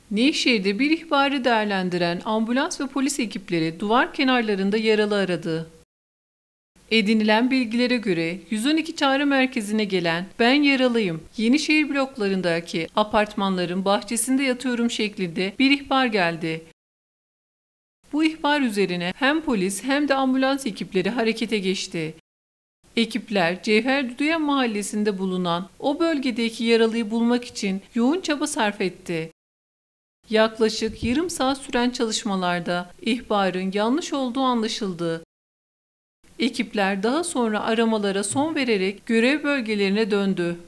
Nevşehir'de bir ihbarı değerlendiren ambulans ve polis ekipleri duvar kenarlarında yaralı aradı. Edinilen bilgilere göre 112 çağrı merkezine gelen "Ben yaralıyım, Yenişehir bloklarındaki apartmanların bahçesinde yatıyorum" şeklinde bir ihbar geldi. Bu ihbar üzerine hem polis hem de ambulans ekipleri harekete geçti. Ekipler Cevher Duduyan mahallesinde bulunan o bölgedeki yaralıyı bulmak için yoğun çaba sarf etti. Yaklaşık yarım saat süren çalışmalarda ihbarın yanlış olduğu anlaşıldı. Ekipler daha sonra aramalara son vererek görev bölgelerine döndü.